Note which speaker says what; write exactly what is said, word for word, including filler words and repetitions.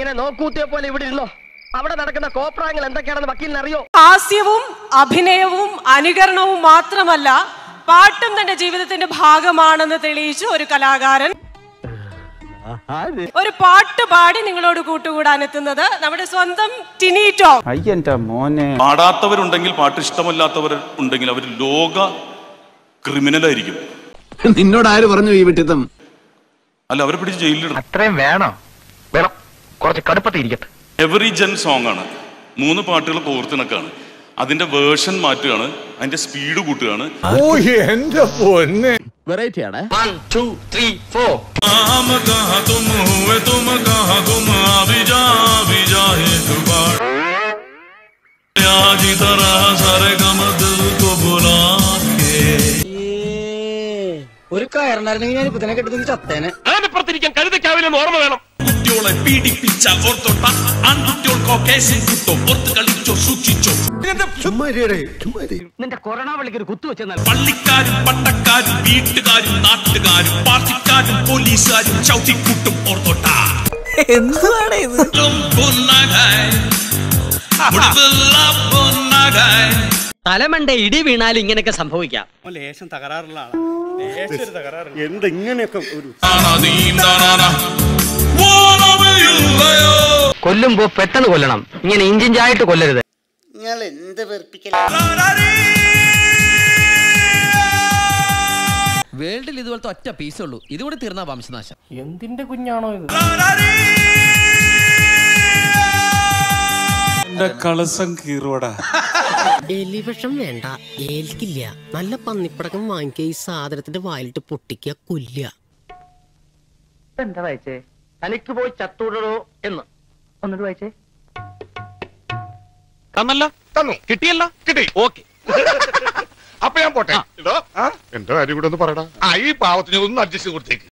Speaker 1: ഇങ്ങനെ നോക്കൂത്തിയെ പോലെ ഇവിടെ ഇരുന്നോ. അവിടെ നടക്കുന്ന കോപ്രായങ്ങൾ എന്തൊക്കെയാണെന്ന് വക്കീലിന് അറിയോ?
Speaker 2: ഹാസ്യവും അഭിനയവും അനുകരണവും മാത്രമല്ല, പാട്ടും തന്റെ ജീവിതത്തിന്റെ ഭാഗമാണെന്ന് തെളിയിച്ചു ഒരു കലാകാരൻ. ഒരു പാട്ട് പാടി നിങ്ങളോട് കൂട്ടുകൂടാൻ എത്തുന്നത് നമ്മുടെ സ്വന്തം ടിനി ടോം.
Speaker 3: പാടാത്തവരുണ്ടെങ്കിൽ, പാട്ട് ഇഷ്ടമല്ലാത്തവർ ഉണ്ടെങ്കിൽ അവർ ലോക ക്രിമിനൽ ആയിരിക്കും.
Speaker 4: നിന്നോട് ആര് പറഞ്ഞു ഈ വിട്ടിത്തം?
Speaker 3: അല്ല, അവരെ പിടിച്ച് ജയിലിലിടും.
Speaker 1: അത്രയും വേണോ? വേണം, കുറച്ച് കടുപ്പത്തിരിക്കട്ടെ.
Speaker 3: എവറി ജൻ സോങ് ആണ്, മൂന്ന് പാട്ടുകൾ കോർത്തിണക്കാണ്. അതിന്റെ വേർഷൻ മാറ്റുകയാണ്, അതിന്റെ സ്പീഡ് കൂട്ടുകയാണ്.
Speaker 4: വെറൈറ്റി ആണ്.
Speaker 1: ഒരു കയറുണ്ടായിരുന്നെങ്കിൽ ഞാൻ ഇപ്പൊ തന്നെ കെട്ടുന്ന ചത്തേനെ.
Speaker 5: അതിനപ്പുറത്തിരിക്കാൻ കരുതയ്ക്കാവില്ലെന്ന് ഓർമ്മ വേണം.
Speaker 6: കുട്ടികളെ പീഡിപ്പിച്ച ഓർത്തോട്ട ആൺകുട്ടികൾക്കോ കേസിൽ കുട്ടോ ഓർത്ത് കളിച്ചോ സൂക്ഷിച്ചോ.
Speaker 1: നിന്റെ കൊറോണ വിളിക്ക് ഒരു കുത്തു വെച്ചാൽ
Speaker 6: പള്ളിക്കാരും പട്ടക്കാരും വീട്ടുകാരും നാട്ടുകാരും പാർട്ടിക്കാരും പോലീസുകാരും ചവിട്ടിക്കൂട്ടും ഓർത്തോട്ട.
Speaker 7: എന്താണ് ഇത്?
Speaker 1: തലമണ്ട ഇടി വീണാൽ ഇങ്ങനെയൊക്കെ സംഭവിക്കാം.
Speaker 5: ലേശം തകരാറുള്ള ആളാണ്. എന്തെങ്ങനെയൊക്കെ ഒരു
Speaker 1: കൊല്ലുമ്പോ പെട്ടെന്ന് കൊല്ലണം, ഇങ്ങനെ ഇഞ്ചിഞ്ചായിട്ട് കൊല്ലരുത്.
Speaker 8: നിങ്ങൾ എന്ത് വെറുപ്പിക്കല.
Speaker 7: വേൾഡിൽ ഇതുപോലത്തെ ഒറ്റ പീസേ ഉള്ളൂ. ഇതുകൂടി തീർന്ന വംശനാശം.
Speaker 1: എന്തിന്റെ കുഞ്ഞാണോ ഇത്?
Speaker 3: കളസം കീറോടാ.
Speaker 9: എലിവിഷം വേണ്ട, ഏൽക്കില്ല. നല്ല പന്നിപ്പടക്കം വാങ്ങിക്കുക, ഈ സാധനത്തിന്റെ വായിലിട്ട് പൊട്ടിക്കുക, കൊല്ലുക.
Speaker 1: എന്താ വായിച്ചേ? തനിക്ക് പോയി ചത്തൂടോ എന്ന് ഒന്നിട്ട് വായിച്ചേ.
Speaker 5: തന്നല്ല, തന്നു, കിട്ടിയല്ല, കിട്ടി, ഓക്കെ.
Speaker 10: അപ്പൊ ഞാൻ പോട്ടെ. എന്റെ കാര്യം കൂടെ ഒന്ന് പറയടാ. ഈ പാവത്തിന് ഒന്ന് അഡ്ജസ്റ്റ് കൊടുത്തേക്ക്.